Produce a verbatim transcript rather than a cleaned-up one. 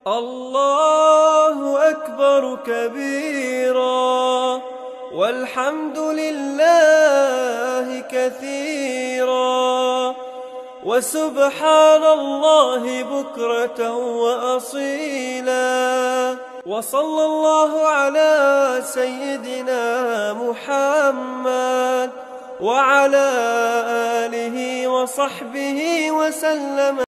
الله أكبر كبيرا والحمد لله كثيرا وسبحان الله بكرة وأصيلا. وصلى الله على سيدنا محمد وعلى آله وصحبه وسلم.